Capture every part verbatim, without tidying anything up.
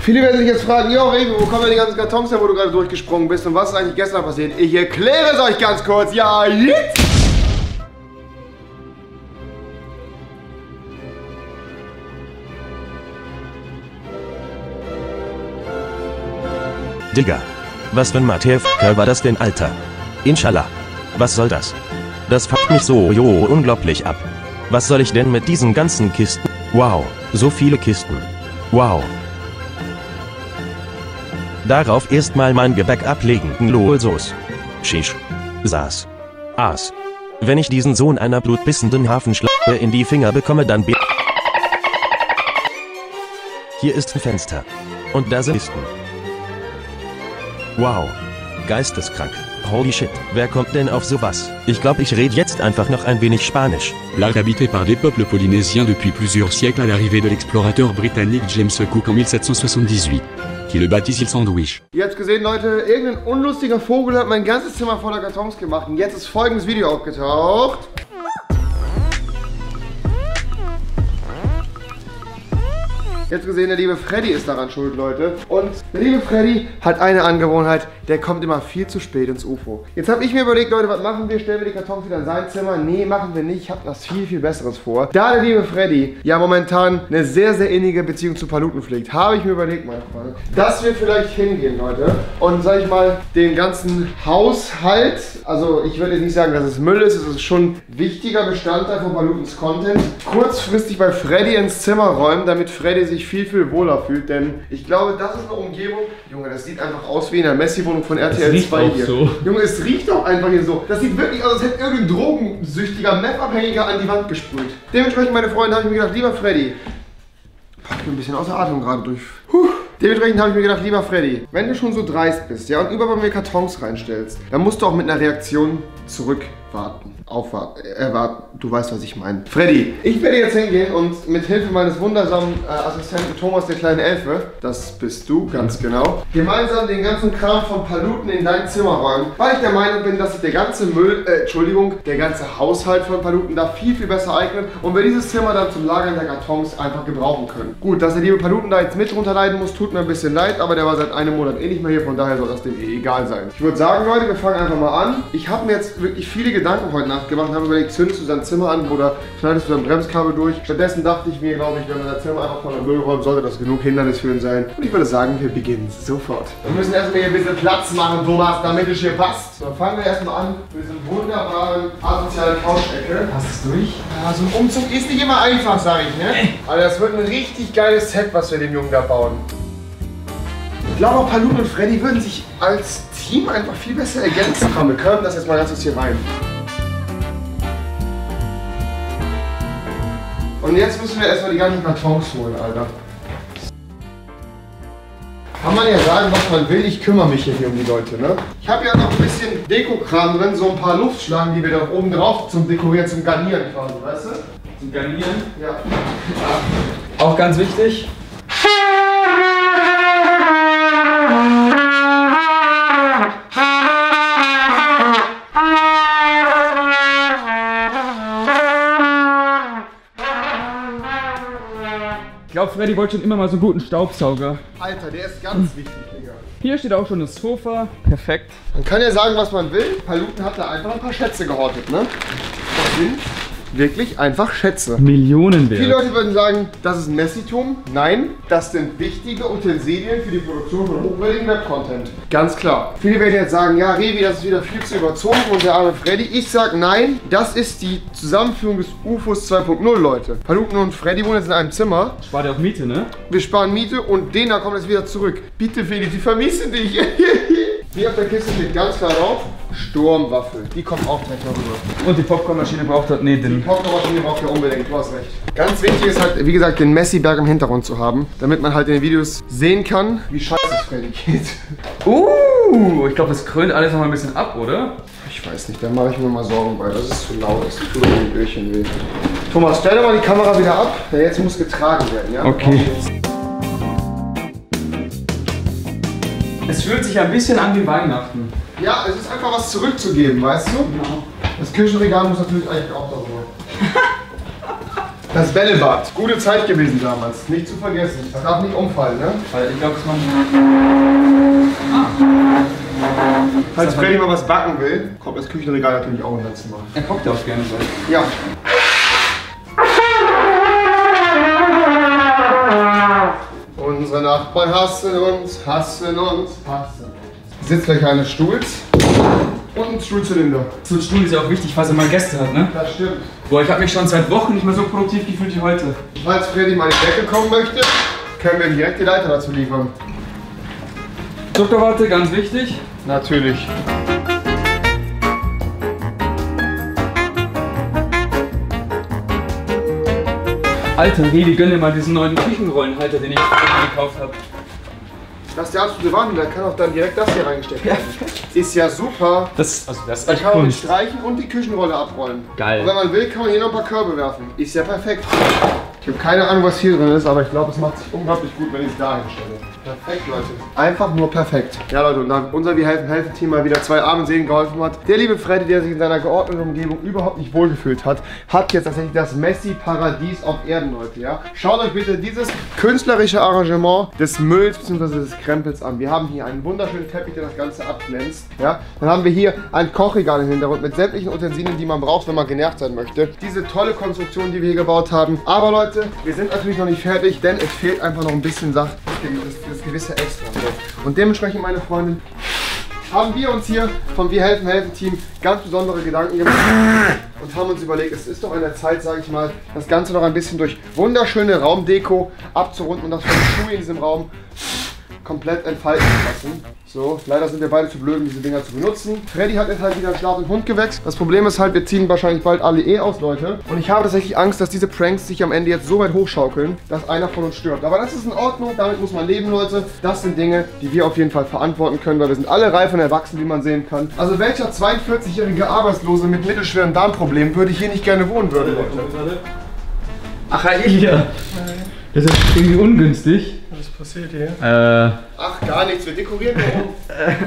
Viele werden sich jetzt fragen, jo Rewe, wo kommen denn die ganzen Kartons her, wo du gerade durchgesprungen bist und was ist eigentlich gestern passiert? Ich erkläre es euch ganz kurz. Ja, jetzt! Digga. Was für ein Matev-Kerl war das denn, Alter? Inshallah. Was soll das? Das fuckt mich so jo unglaublich ab. Was soll ich denn mit diesen ganzen Kisten? Wow, so viele Kisten. Wow. Darauf erstmal mein Gebäck ablegen. Lolsos. Shish. Saß. Aas. Wenn ich diesen Sohn einer blutbissenden Hafenschlampe in die Finger bekomme, dann be... Hier ist ein Fenster. Und da sind Kisten. Wow. Geisteskrank. Holy shit. Wer kommt denn auf sowas? Ich glaube, ich rede jetzt einfach noch ein wenig Spanisch. L'arc habité par des peuples polynésiens depuis plusieurs siècles à l'arrivée de l'explorateur britannique James Cook en mille sept cent soixante-dix-huit, qui le bâtit le Sandwich. Ihr habt gesehen, Leute, irgendein unlustiger Vogel hat mein ganzes Zimmer voller Kartons gemacht und jetzt ist folgendes Video aufgetaucht. Jetzt gesehen, der liebe Freddy ist daran schuld, Leute. Und der liebe Freddy hat eine Angewohnheit, der kommt immer viel zu spät ins U F O. Jetzt habe ich mir überlegt, Leute, was machen wir? Stellen wir die Kartons wieder in sein Zimmer? Nee, machen wir nicht. Ich habe was viel, viel Besseres vor. Da der liebe Freddy ja momentan eine sehr, sehr innige Beziehung zu Paluten pflegt, habe ich mir überlegt, mein Freund, dass wir vielleicht hingehen, Leute, und, sag ich mal, den ganzen Haushalt, also ich würde jetzt nicht sagen, dass es Müll ist, es ist schon ein wichtiger Bestandteil von Palutens Content, kurzfristig bei Freddy ins Zimmer räumen, damit Freddy sich viel, viel wohler fühlt, denn ich glaube, das ist eine Umgebung, Junge, das sieht einfach aus wie in der Messi-Wohnung von R T L zwei hier. So. Junge, es riecht doch einfach hier so. Das sieht wirklich aus, als hätte irgendein drogensüchtiger, Meth-Abhängiger an die Wand gesprüht. Dementsprechend, meine Freunde, habe ich mir gedacht, lieber Freddy, ich bin ein bisschen außer Atem gerade durch. Puh. Dementsprechend habe ich mir gedacht, lieber Freddy, wenn du schon so dreist bist, ja, und überall bei mir Kartons reinstellst, dann musst du auch mit einer Reaktion zurückwarten. Aufwarten, erwarten. Du weißt, was ich meine. Freddy, ich werde jetzt hingehen und mit Hilfe meines wundersamen äh, Assistenten Thomas, der kleinen Elfe, das bist du, ganz genau, gemeinsam den ganzen Kram von Paluten in dein Zimmer räumen, weil ich der Meinung bin, dass sich der ganze Müll, äh, Entschuldigung, der ganze Haushalt von Paluten da viel, viel besser eignet und wir dieses Zimmer dann zum Lagern der Kartons einfach gebrauchen können. Gut, dass der liebe Paluten da jetzt mit drunter leiden muss, tut mir ein bisschen leid, aber der war seit einem Monat eh nicht mehr hier, von daher soll das dem eh egal sein. Ich würde sagen, Leute, wir fangen einfach mal an. Ich habe mir jetzt wirklich viele Gedanken heute Nacht gemacht und habe überlegt, zündest du dein Zimmer an oder schneidest du dein Bremskabel durch. Stattdessen dachte ich mir, glaube ich, wenn wir das Zimmer einfach voller Müll räumen, sollte das genug Hindernis für ihn sein. Und ich würde sagen, wir beginnen sofort. Wir müssen erstmal hier ein bisschen Platz machen, Thomas, damit es hier passt. So, fangen wir erstmal an mit diesem wunderbaren asozialen Couch-Ecke. Hast du es durch? Ja, so ein Umzug ist nicht immer einfach, sage ich, ne? Aber das wird ein richtig geiles Set, was wir dem Jungen da bauen. Ich glaube, Paluten und Freddy würden sich als Team einfach viel besser ergänzen. Komm, wir können das jetzt mal ganz kurz hier rein. Und jetzt müssen wir erstmal die ganzen Kartons holen, Alter. Kann man ja sagen, was man will, ich kümmere mich hier um die Leute, ne? Ich habe ja noch ein bisschen Dekokram drin, so ein paar Luftschlangen, die wir da oben drauf zum Dekorieren, zum Garnieren quasi, weißt du? Zum Garnieren? Ja. Ja. Auch ganz wichtig. Ich glaube, Freddy wollte schon immer mal so einen guten Staubsauger. Alter, der ist ganz wichtig, Digga. Hier steht auch schon das Sofa. Perfekt. Man kann ja sagen, was man will. Paluten hat da einfach ein paar Schätze gehortet, ne? Das sind wirklich einfach Schätze. Millionen wert. Viele Leute würden sagen, das ist ein Messitum. Nein, das sind wichtige Utensilien für die Produktion von hochwertigem Web-Content. Ganz klar. Viele werden jetzt sagen, ja, Revi, das ist wieder viel zu überzogen und der arme Freddy. Ich sag nein, das ist die Zusammenführung des U F Os zwei Punkt null, Leute. Paluten und Freddy wohnen jetzt in einem Zimmer. Spart ja auch Miete, ne? Wir sparen Miete und Dena kommt jetzt wieder zurück. Bitte, Freddy, sie vermissen dich. Hier auf der Kiste steht ganz klar drauf, Sturmwaffel. Die kommt auch gleich mal rüber. Und die Popcornmaschine braucht halt nicht den. Die Popcornmaschine braucht ihr unbedingt, du hast recht. Ganz wichtig ist halt, wie gesagt, den Messi-Berg im Hintergrund zu haben, damit man halt in den Videos sehen kann, wie scheiße es Freddy geht. Uh, ich glaube, das krönt alles noch mal ein bisschen ab, oder? Ich weiß nicht, da mache ich mir mal Sorgen, weil das ist zu laut, das tut mir die Öhrchen weh. Thomas, stell doch mal die Kamera wieder ab, der jetzt muss getragen werden, ja? Okay. Es fühlt sich ein bisschen an wie Weihnachten. Ja, es ist einfach was zurückzugeben, weißt du? Genau. Das Küchenregal muss natürlich eigentlich auch darüber. Das Bällebad. Gute Zeit gewesen damals. Nicht zu vergessen. Das darf nicht umfallen, ne? Weil ich glaube, dass man... Falls Freddy mal was backen will, kommt das Küchenregal natürlich auch in das Zimmer. Er kocht ja auch gerne so. Ja. Unsere Nachbarn hassen uns, hassen uns, hassen uns. Sitzfläche eines Stuhls und ein Stuhlzylinder. So ein Stuhl ist ja auch wichtig, falls er mal Gäste hat, ne? Das stimmt. Boah, ich habe mich schon seit Wochen nicht mehr so produktiv gefühlt wie heute. Falls Freddy mal in die Decke kommen möchte, können wir direkt die Leiter dazu liefern. Zuckerwatte, ganz wichtig. Natürlich. Alter, Redi, gönn dir mal diesen neuen Küchenrollenhalter, den ich gekauft habe. Das ist der absolute Wahnsinn, da kann auch dann direkt das hier reingesteckt werden. Ist ja super. Das, also das ist Da echt kann man mit Kunst. streichen und die Küchenrolle abrollen. Geil. Und wenn man will, kann man hier noch ein paar Körbe werfen. Ist ja perfekt. Ich habe keine Ahnung, was hier drin ist, aber ich glaube, es macht sich unglaublich gut, wenn ich es da hinstelle. Perfekt, Leute. Einfach nur perfekt. Ja, Leute, und da unser Wir helfen helfen Team mal wieder zwei armen Seelen geholfen hat. Der liebe Freddy, der sich in seiner geordneten Umgebung überhaupt nicht wohlgefühlt hat, hat jetzt tatsächlich das Messi-Paradies auf Erden, Leute. Ja? Schaut euch bitte dieses künstlerische Arrangement des Mülls bzw. des Krempels an. Wir haben hier einen wunderschönen Teppich, der das Ganze abglänzt. Ja? Dann haben wir hier ein Kochregal im Hintergrund mit sämtlichen Utensilien, die man braucht, wenn man genervt sein möchte. Diese tolle Konstruktion, die wir hier gebaut haben. Aber Leute, wir sind natürlich noch nicht fertig, denn es fehlt einfach noch ein bisschen Saft. Das, das gewisse Extra. Und dementsprechend, meine Freundin, haben wir uns hier vom Wir helfen helfen Team ganz besondere Gedanken gemacht und haben uns überlegt, es ist doch an der Zeit, sage ich mal, das Ganze noch ein bisschen durch wunderschöne Raumdeko abzurunden und das Feng Shui in diesem Raum komplett entfalten zu lassen. So, leider sind wir beide zu blöd, um diese Dinger zu benutzen. Freddy hat jetzt halt wieder einen schlafenden Hund gewächst. Das Problem ist halt, wir ziehen wahrscheinlich bald alle eh aus, Leute. Und ich habe tatsächlich Angst, dass diese Pranks sich am Ende jetzt so weit hochschaukeln, dass einer von uns stirbt. Aber das ist in Ordnung, damit muss man leben, Leute. Das sind Dinge, die wir auf jeden Fall verantworten können, weil wir sind alle reif und erwachsen, wie man sehen kann. Also welcher zweiundvierzigjährige Arbeitslose mit mittelschweren Darmproblemen würde hier nicht gerne wohnen würde, Leute? Ach, Elia. Das ist irgendwie ungünstig. Was passiert hier? Äh. Ach, gar nichts. Wir dekorieren nur um.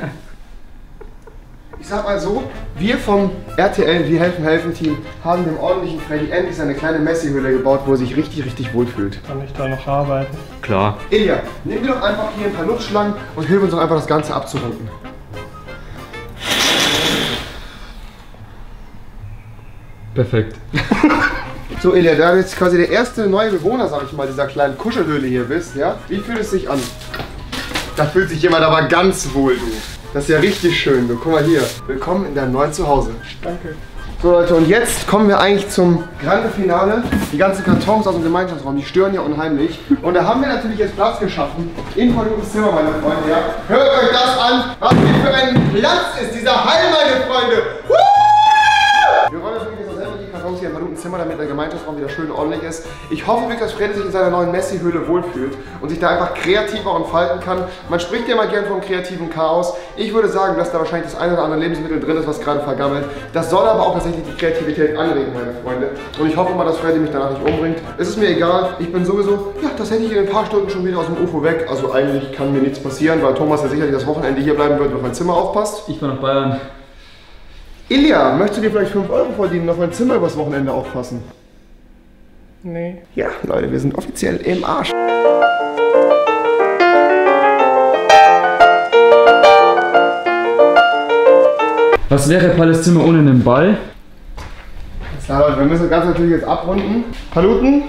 Ich sag mal so, wir vom R T L Wir helfen helfen Team haben dem ordentlichen Freddy endlich seine kleine Messi-Höhle gebaut, wo er sich richtig, richtig wohlfühlt. Kann ich da noch arbeiten? Klar. Elia, nimm wir doch einfach hier ein paar Luftschlangen und hilf uns doch einfach das Ganze abzurunden. Perfekt. So Elia, da du jetzt quasi der erste neue Bewohner, sag ich mal, dieser kleinen Kuschelhöhle hier bist, ja? Wie fühlt es sich an? Da fühlt sich jemand aber ganz wohl, du. Das ist ja richtig schön, du. Guck mal hier. Willkommen in deinem neuen Zuhause. Danke. So Leute, und jetzt kommen wir eigentlich zum Grande Finale. Die ganzen Kartons aus dem Gemeinschaftsraum, die stören ja unheimlich. Und da haben wir natürlich jetzt Platz geschaffen. In Palutens Zimmer, meine Freunde, ja. Hört euch das an, was hier für ein Platz ist, dieser Hall, meine Freunde. Woo! Wir wollen natürlich jetzt auch selber die Kartons hier in Palutens Zimmer, damit der Gemeinschaftsraum wieder schön ordentlich ist. Ich hoffe wirklich, dass Freddy sich in seiner neuen Messi-Höhle wohlfühlt und sich da einfach kreativer entfalten kann. Man spricht ja mal gern vom kreativen Chaos. Ich würde sagen, dass da wahrscheinlich das eine oder andere Lebensmittel drin ist, was gerade vergammelt. Das soll aber auch tatsächlich die Kreativität anregen, meine Freunde. Und ich hoffe mal, dass Freddy mich danach nicht umbringt. Es ist mir egal, ich bin sowieso, ja, das hätte ich in ein paar Stunden schon wieder aus dem U F O weg. Also eigentlich kann mir nichts passieren, weil Thomas ja sicherlich das Wochenende hier bleiben wird und auf mein Zimmer aufpasst. Ich war nach Bayern. Ilja, möchtest du dir vielleicht fünf Euro verdienen und auf mein Zimmer übers Wochenende aufpassen? Nee. Ja, Leute, wir sind offiziell im Arsch. Was wäre Palles Zimmer ohne einen Ball? Ja, Leute, wir müssen das Ganze natürlich jetzt abrunden. Paluten,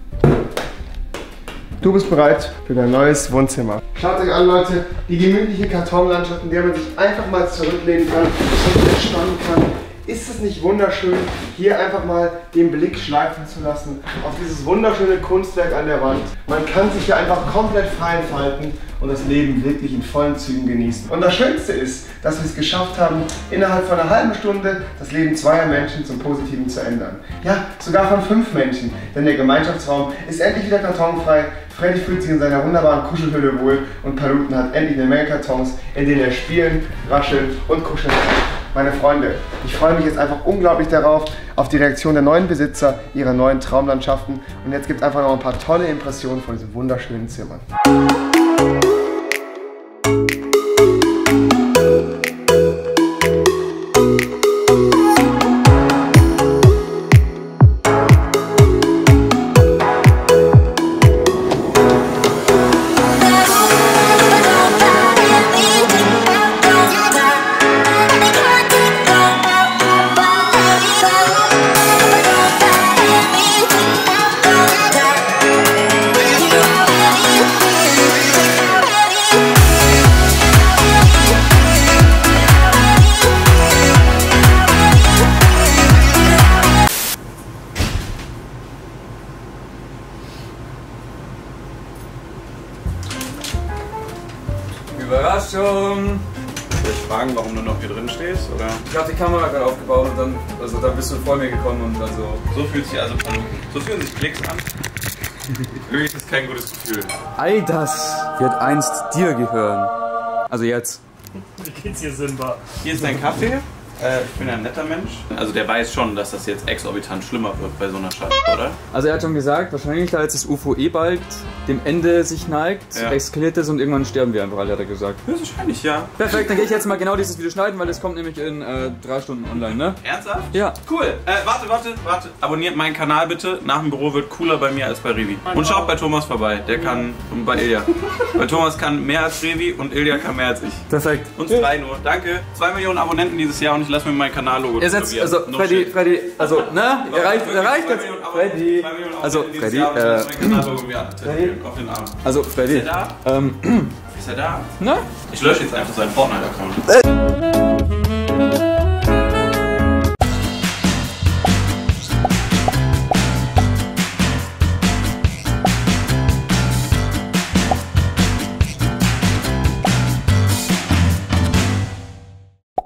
du bist bereit für dein neues Wohnzimmer. Schaut euch an, Leute, die gemütliche Kartonlandschaft, in der man sich einfach mal zurücklehnen kann und entspannen kann. Ist es nicht wunderschön, hier einfach mal den Blick schleifen zu lassen auf dieses wunderschöne Kunstwerk an der Wand? Man kann sich hier einfach komplett frei entfalten und das Leben wirklich in vollen Zügen genießen. Und das Schönste ist, dass wir es geschafft haben, innerhalb von einer halben Stunde das Leben zweier Menschen zum Positiven zu ändern. Ja, sogar von fünf Menschen, denn der Gemeinschaftsraum ist endlich wieder kartonfrei. Freddy fühlt sich in seiner wunderbaren Kuschelhöhle wohl und Paluten hat endlich eine Menge Kartons, in denen er spielen, rascheln und kuscheln kann. Meine Freunde, ich freue mich jetzt einfach unglaublich darauf, auf die Reaktion der neuen Besitzer ihrer neuen Traumlandschaften. Und jetzt gibt es einfach noch ein paar tolle Impressionen von diesen wunderschönen Zimmern. Achtung! Soll ich fragen, warum du noch hier drin stehst? Oder? Ich habe die Kamera gerade aufgebaut und dann, also dann bist du vor mir gekommen und dann so. So fühlt sich also so fühlen sich Klicks an. Irgendwie ist das kein gutes Gefühl. All das wird einst dir gehören. Also jetzt. Wie geht's dir, Simba? Hier ist dein Kaffee. Äh, ich bin ein netter Mensch. Also der weiß schon, dass das jetzt exorbitant schlimmer wird bei so einer Stadt, oder? Also er hat schon gesagt, wahrscheinlich da jetzt das U F O eh bald dem Ende sich neigt, Ja. eskaliert es und irgendwann sterben wir einfach alle, hat er gesagt. Höchstwahrscheinlich, ja. Perfekt, dann gehe ich jetzt mal genau dieses Video schneiden, weil das kommt nämlich in äh, drei Stunden online, ne? Ernsthaft? Ja. Cool. Äh, warte, warte, warte. Abonniert meinen Kanal bitte. Nach dem Büro wird cooler bei mir als bei Revi. Und schaut bei Thomas vorbei. Der kann, und bei Ilja. Bei Thomas kann mehr als Revi und Ilja kann mehr als ich. Perfekt. Uns drei nur. Danke. Zwei Millionen Abonnenten dieses Jahr und ich lasse mir mein Kanal-Logo Er setzt, tätowieren. also No Freddy, shit. Freddy, also, ne? Er reicht, er reicht Zwei jetzt. Millionen Abonnenten- Freddy, zwei Millionen also Abonnenten dieses Freddy, Jahr und ich äh, lasse mein Kanal-Logo mir tätowieren. Auf den Arm. also Freddy, Ist er da? ähm, Ist er da? ne? Ich lösche jetzt einfach seinen Fortnite-Account.